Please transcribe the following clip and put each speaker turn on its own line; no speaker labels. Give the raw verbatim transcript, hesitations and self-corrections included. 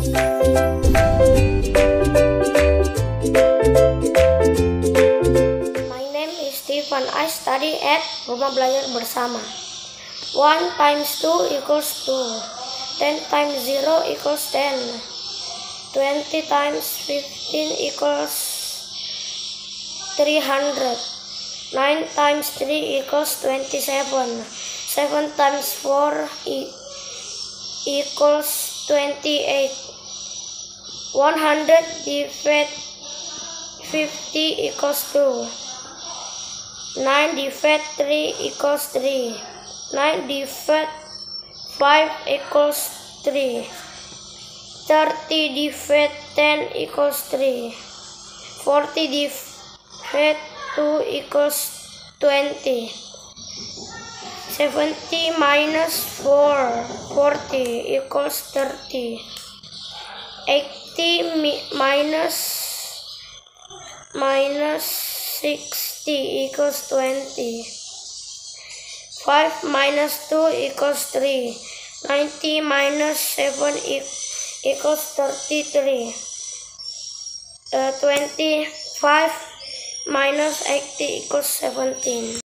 I study at Rumah Belajar Bersama. one times two equals two. ten times zero equals ten. twenty times fifteen equals three hundred. nine times three equals twenty-seven. seven times four e equals twenty-eight. one hundred divided fifty equals two. nine divided three equals three. nine divided five equals three. thirty divided ten equals three. forty divided two equals twenty. seventy minus four, forty equals thirty. eighty minus minus sixty equals twenty. five minus two equals three. ninety minus seven equals thirty-three. Uh, twenty-five minus eighty equals seventeen.